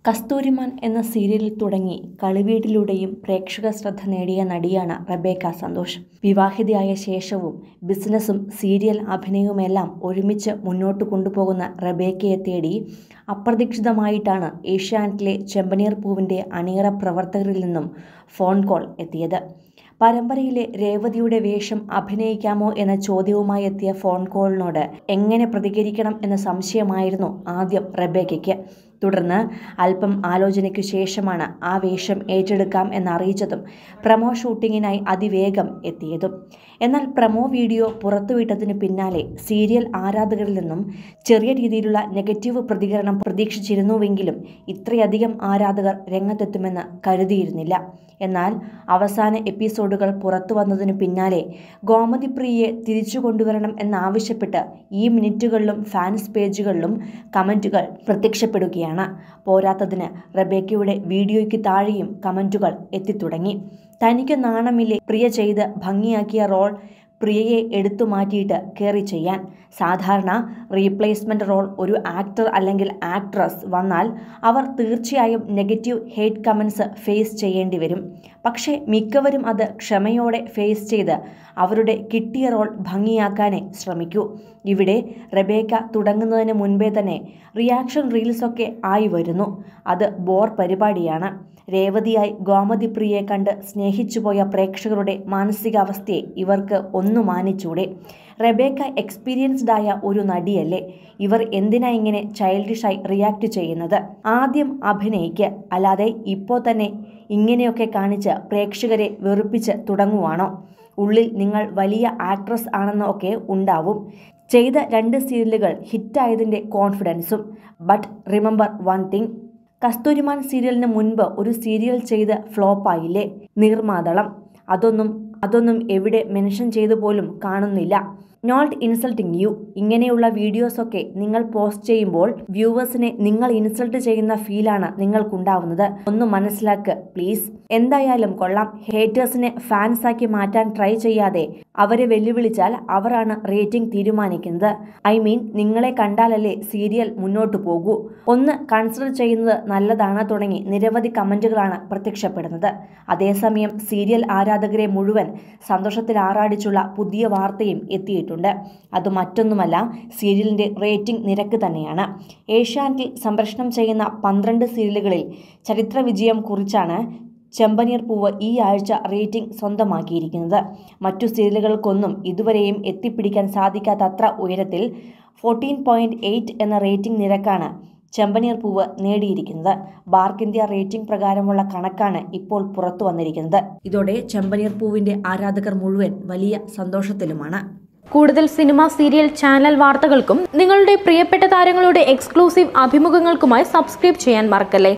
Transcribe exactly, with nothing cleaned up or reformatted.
കസ്തൂരിമാൻ എന്ന സീരിയലിൽ തുടങ്ങി കളിവീട്ടിലൂടെയും പ്രേക്ഷക ശ്രദ്ധ നേടിയ നടിയാണ് റെബേക്ക സന്തോഷ്. വിവാഹിതയായ ശേഷവും ബിസിനസ്സും സീരിയൽ അഭിനയവുമെല്ലാം ഒരുമിച്ച് മുന്നോട്ട് കൊണ്ടുപോകുന്ന റെബേക്കയെ തേടി അപ്രതീക്ഷിതമായിട്ടാണ് ഏഷ്യാനെറ്റിലെ ചെമ്പനീർ പൂവിൻ്റെ അണിയറ പ്രവർത്തകരിൽ നിന്നും ഫോൺ കോൾ എത്തിയത്. പരമ്പരയിലെ രേവതിയുടെ വേഷം അഭിനയിക്കാമോ എന്ന ചോദ്യവുമായി എത്തിയ ഫോൺ കോളിനോട് എങ്ങനെ പ്രതികരിക്കണം എന്ന സംശയമായിരുന്നു ആദ്യം റെബേക്കയ്ക്ക്. തുടർന്ന് അല്പം ആലോചനയ്ക്കു ശേഷമാണ് ആ വേഷം ഏറ്റെടുക്കാം എന്നറിയിച്ചതും പ്രമോ ഷൂട്ടിങ്ങിനായി അതിവേഗം എത്തിയതും. എന്നാൽ പ്രമോ വീഡിയോ പുറത്തുവിട്ടതിന് പിന്നാലെ സീരിയൽ ആരാധകരിൽ നിന്നും ചെറിയ രീതിയിലുള്ള നെഗറ്റീവ് പ്രതികരണം പ്രതീക്ഷിച്ചിരുന്നുവെങ്കിലും ഇത്രയധികം ആരാധകർ രംഗത്തെത്തുമെന്ന് കരുതിയിരുന്നില്ല. എന്നാൽ അവസാന എപ്പിസോഡുകൾ പുറത്തു വന്നതിനു പിന്നാലെ ഗോമതി പ്രിയയെ തിരിച്ചു കൊണ്ടുവരണം എന്നാവശ്യപ്പെട്ട് ഈ മിനിറ്റുകളിലും ഫാൻസ് പേജുകളിലും കമൻറ്റുകൾ പ്രത്യക്ഷപ്പെടുകയാണ്. പോരാത്തതിന് റെബേക്കയുടെ വീഡിയോയ്ക്ക് താഴെയും കമൻറ്റുകൾ എത്തിത്തുടങ്ങി. തനിക്ക് നാണമില്ലേ പ്രിയ ചെയ്ത് ഭംഗിയാക്കിയ റോൾ പ്രിയയെ എടുത്തു മാറ്റിയിട്ട് കയറി ചെയ്യാൻ. സാധാരണ റീപ്ലേസ്മെൻറ്റ് റോൾ ഒരു ആക്ടർ അല്ലെങ്കിൽ ആക്ട്രസ് വന്നാൽ അവർ തീർച്ചയായും നെഗറ്റീവ് ഹേറ്റ് കമൻസ് ഫേസ് ചെയ്യേണ്ടി വരും. പക്ഷേ മിക്കവരും അത് ക്ഷമയോടെ ഫേസ് ചെയ്ത് അവരുടെ കിട്ടിയ റോൾ ഭംഗിയാക്കാനേ ശ്രമിക്കൂ. ഇവിടെ റെബേക്ക തുടങ്ങുന്നതിന് മുൻപേ തന്നെ റിയാക്ഷൻ റീൽസൊക്കെ ആയി വരുന്നു. അത് ബോർ പരിപാടിയാണ്. രേവതിയായി ഗോമതി പ്രിയയെ കണ്ട് സ്നേഹിച്ചുപോയ പ്രേക്ഷകരുടെ മാനസികാവസ്ഥയെ ഇവർക്ക് ഒന്നു മാനിച്ചൂടെ? റെബേക്ക എക്സ്പീരിയൻസ്ഡ് ആയ ഒരു നടിയല്ലേ? ഇവർ എന്തിനാ ഇങ്ങനെ ചൈൽഡിഷായി റിയാക്ട് ചെയ്യുന്നത്? ആദ്യം അഭിനയിക്ക്, അല്ലാതെ ഇപ്പോൾ തന്നെ ഇങ്ങനെയൊക്കെ കാണിച്ച് പ്രേക്ഷകരെ വെറുപ്പിച്ച് തുടങ്ങുവാണോ? ഉള്ളിൽ നിങ്ങൾ വലിയ ആക്ട്രസ് ആണെന്ന് ഒക്കെ ഉണ്ടാവും. ചെയ്ത രണ്ട് സീരിയലുകൾ ഹിറ്റായതിൻ്റെ കോൺഫിഡൻസും. But remember one thing, Kasthooriman സീരിയലിന് മുൻപ് ഒരു സീരിയൽ ചെയ്ത് ഫ്ലോപ്പായില്ലേ, നീർമാതളം. അതൊന്നും അതൊന്നും എവിടെ മെൻഷൻ ചെയ്തു പോലും കാണുന്നില്ല. Not insulting you. ഇങ്ങനെയുള്ള വീഡിയോസൊക്കെ നിങ്ങൾ പോസ്റ്റ് ചെയ്യുമ്പോൾ വ്യൂവേഴ്സിനെ നിങ്ങൾ ഇൻസൾട്ട് ചെയ്യുന്ന ഫീലാണ് നിങ്ങൾക്കുണ്ടാവുന്നത്. ഒന്ന് മനസ്സിലാക്ക് പ്ലീസ്. എന്തായാലും കൊള്ളാം. ഹേറ്റേഴ്സിനെ ഫാൻസാക്കി മാറ്റാൻ ട്രൈ ചെയ്യാതെ അവരെ വെല്ലുവിളിച്ചാൽ അവരാണ് റേറ്റിംഗ് തീരുമാനിക്കുന്നത്. ഐ മീൻ, നിങ്ങളെ കണ്ടാലല്ലേ സീരിയൽ മുന്നോട്ട് പോകൂ. ഒന്ന് കൺസിഡർ ചെയ്യുന്നത് നല്ലതാണ് തുടങ്ങി നിരവധി കമൻറ്റുകളാണ് പ്രത്യക്ഷപ്പെടുന്നത്. അതേസമയം സീരിയൽ ആരാധകരെ മുഴുവൻ സന്തോഷത്തിൽ ആറാടിച്ചുള്ള പുതിയ വാർത്തയും എത്തിയിട്ടുണ്ട്. അത് മറ്റൊന്നുമല്ല, സീരിയലിൻ്റെ റേറ്റിംഗ് നിരക്ക് തന്നെയാണ്. ഏഷ്യാനെറ്റിൽ സംപ്രേഷണം ചെയ്യുന്ന പന്ത്രണ്ട് സീരിയലുകളിൽ ചരിത്ര വിജയം കുറിച്ചാണ് ചെമ്പനീർ പൂവ് ഈ ആഴ്ച റേറ്റിംഗ് സ്വന്തമാക്കിയിരിക്കുന്നത്. മറ്റു സീരിയലുകൾക്കൊന്നും ഇതുവരെയും എത്തിപ്പിടിക്കാൻ സാധിക്കാത്തത്ര ഉയരത്തിൽ ഫോർട്ടീൻ പോയിൻറ്റ് എയ്റ്റ് എന്ന റേറ്റിംഗ് നിരക്കാണ് ചെമ്പനീർ പൂവ് നേടിയിരിക്കുന്നത്. ബാർക്ക് ഇന്ത്യ റേറ്റിംഗ് പ്രകാരമുള്ള കണക്കാണ് ഇപ്പോൾ പുറത്തു വന്നിരിക്കുന്നത്. ഇതോടെ ചെമ്പനീർ പൂവിൻ്റെ ആരാധകർ മുഴുവൻ വലിയ സന്തോഷത്തിലുമാണ്. കൂടുതൽ സിനിമ, സീരിയൽ, ചാനൽ വാർത്തകൾക്കും നിങ്ങളുടെ പ്രിയപ്പെട്ട താരങ്ങളുടെ എക്സ്ക്ലൂസീവ് അഭിമുഖങ്ങൾക്കുമായി സബ്സ്ക്രൈബ് ചെയ്യാൻ മറക്കല്ലേ.